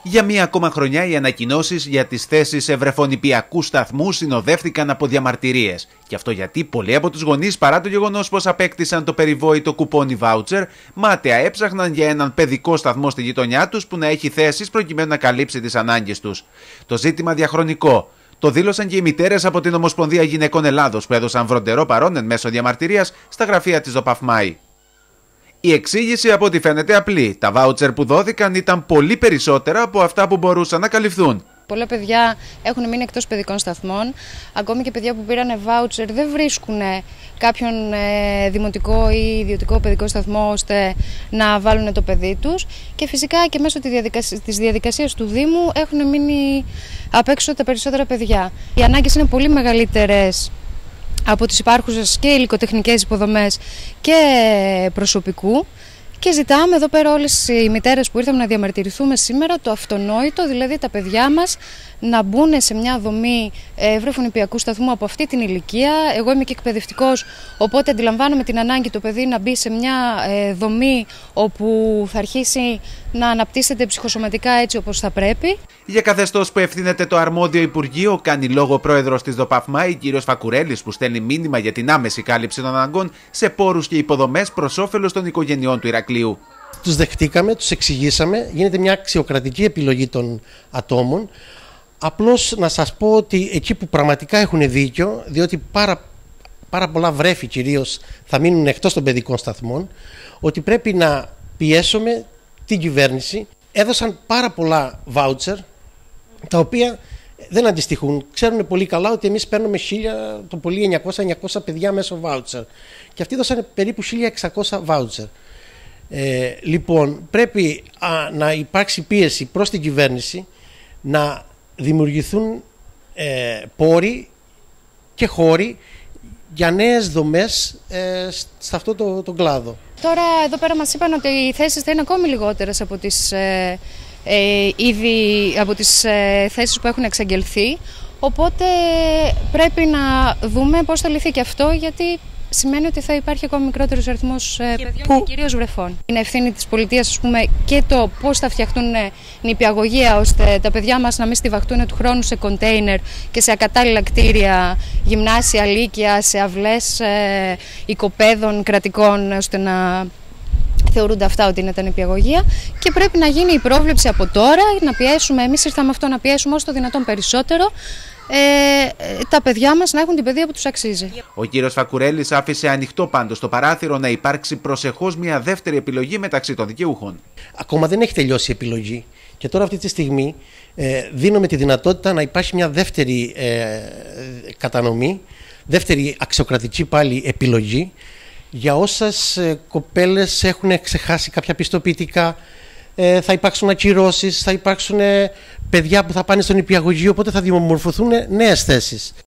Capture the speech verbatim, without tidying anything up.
Για μία ακόμα χρονιά οι ανακοινώσεις για τις θέσεις ευρεφονιπιακού σταθμού συνοδεύτηκαν από διαμαρτυρίες. Και αυτό γιατί πολλοί από τους γονείς, παρά το γεγονός πως απέκτησαν το περιβόητο κουπόνι βάουτσερ, μάταια έψαχναν για έναν παιδικό σταθμό στη γειτονιά τους που να έχει θέσεις προκειμένου να καλύψει τις ανάγκες τους. Το ζήτημα διαχρονικό. Το δήλωσαν και οι μητέρες από την Ομοσπονδία Γυναικών Ελλάδος που έδωσαν βροντερό παρόν εν μέσω διαμαρτυρίας στα γραφεία της ΔΟΠΑΦΜΑΗ. Η εξήγηση από ό,τι φαίνεται απλή. Τα βάουτσερ που δόθηκαν ήταν πολύ περισσότερα από αυτά που μπορούσαν να καλυφθούν. Πολλά παιδιά έχουν μείνει εκτός παιδικών σταθμών. Ακόμη και παιδιά που πήραν βάουτσερ δεν βρίσκουν κάποιον ε, δημοτικό ή ιδιωτικό παιδικό σταθμό ώστε να βάλουν το παιδί τους. Και φυσικά και μέσω της διαδικασίας, της διαδικασίας του Δήμου έχουν μείνει απ' έξω τα περισσότερα παιδιά. Οι ανάγκες είναι πολύ μεγαλύτερες από τις υπάρχουσες και υλικοτεχνικές υποδομές και προσωπικού. Και ζητάμε εδώ πέρα όλες οι μητέρες που ήρθαμε να διαμαρτυρηθούμε σήμερα το αυτονόητο, δηλαδή τα παιδιά μας να μπουν σε μια δομή ευρεφονιπιακού σταθμού από αυτή την ηλικία. Εγώ είμαι και εκπαιδευτικός, οπότε αντιλαμβάνομαι την ανάγκη το παιδί να μπει σε μια δομή όπου θα αρχίσει να αναπτύσσεται ψυχοσωματικά έτσι όπως θα πρέπει. Για καθεστώς που ευθύνεται το αρμόδιο Υπουργείο, κάνει λόγο ο πρόεδρος της ΔΟΠΑΦΜΑΗ, κ. Φακουρέλης, που στέλνει μήνυμα για την άμεση κάλυψη των αναγκών σε πόρους και υποδομές προς όφελος των οικογενειών του Ηρακλείου. Τους δεχτήκαμε, τους εξηγήσαμε, γίνεται μια αξιοκρατική επιλογή των ατόμων. Απλώς να σας πω ότι εκεί που πραγματικά έχουν δίκιο, διότι πάρα, πάρα πολλά βρέφη κυρίως θα μείνουν εκτός των παιδικών σταθμών, ότι πρέπει να πιέσουμε την κυβέρνηση. Έδωσαν πάρα πολλά βάουτσερ, τα οποία δεν αντιστοιχούν. Ξέρουν πολύ καλά ότι εμείς παίρνουμε χίλια, το πολύ εννιακόσια εννιακόσια παιδιά μέσω βάουτσερ. Και αυτοί δώσαν περίπου χίλια εξακόσια βάουτσερ. Ε, λοιπόν, πρέπει α, να υπάρξει πίεση προς την κυβέρνηση να δημιουργηθούν ε, πόροι και χώροι για νέες δομές ε, σε αυτό το, το κλάδο. Τώρα εδώ πέρα μας είπαν ότι οι θέσεις θα είναι ακόμη λιγότερες από τις, ε, ε, ήδη, από τις ε, θέσεις που έχουν εξαγγελθεί, οπότε πρέπει να δούμε πώς θα λυθεί και αυτό, γιατί σημαίνει ότι θα υπάρχει ακόμη μικρότερος αριθμός ε, παιδιών που... και κυρίως βρεφών. Είναι ευθύνη της πολιτείας, ας πούμε, και το πώς θα φτιαχτούν νηπιαγωγεία ώστε τα παιδιά μας να μην στιβαχτούν του χρόνου σε κοντέινερ και σε ακατάλληλα κτίρια, γυμνάσια, λύκεια, σε αυλές ε, οικοπαίδων κρατικών, ώστε να θεωρούνται αυτά ότι είναι τα νηπιαγωγεία. Και πρέπει να γίνει η πρόβλεψη από τώρα, να πιέσουμε, εμείς ήρθαμε αυτό, να πιέσουμε όσο το δυνατόν περισσότερο Ε, τα παιδιά μας να έχουν την παιδεία που τους αξίζει. Ο κύριος Φακουρέλης άφησε ανοιχτό πάντως το παράθυρο να υπάρξει προσεχώς μια δεύτερη επιλογή μεταξύ των δικαιούχων. Ακόμα δεν έχει τελειώσει η επιλογή και τώρα αυτή τη στιγμή ε, δίνουμε τη δυνατότητα να υπάρχει μια δεύτερη ε, κατανομή, δεύτερη αξιοκρατική πάλι επιλογή για όσες ε, κοπέλες έχουν ξεχάσει κάποια πιστοποιητικά. Ε, θα υπάρξουν ακυρώσεις, θα υπάρξουν ε, παιδιά που θα πάνε στον νηπιαγωγείο, οπότε θα δημορφωθούν νέες θέσεις.